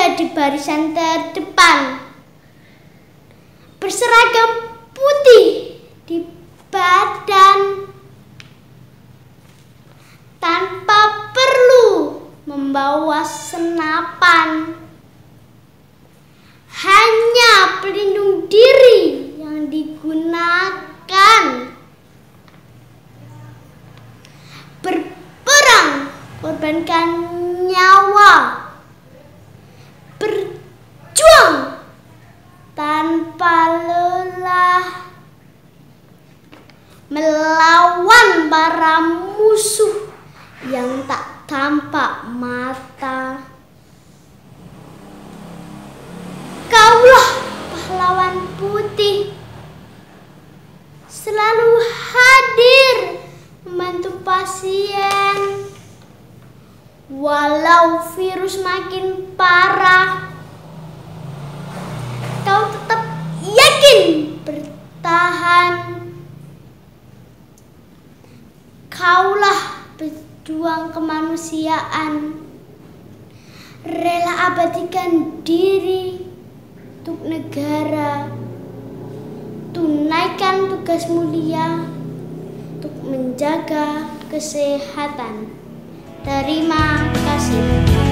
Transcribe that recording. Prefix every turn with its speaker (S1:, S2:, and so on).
S1: berada di barisan terdepan, berseragam putih di badan, tanpa perlu membawa senapan. Hanya pelindung diri yang digunakan. Berperang, korbankan nyawa. Berjuang tanpa lelah, melawan para musuh yang tak tampak mata. Kaulah pahlawan putih, selalu hadir membantu pasien. Walau virus makin parah, kau tetap yakin bertahan. Kaulah pejuang kemanusiaan, rela abadikan diri untuk negara, tunaikan tugas mulia untuk menjaga kesehatan. Terima kasih.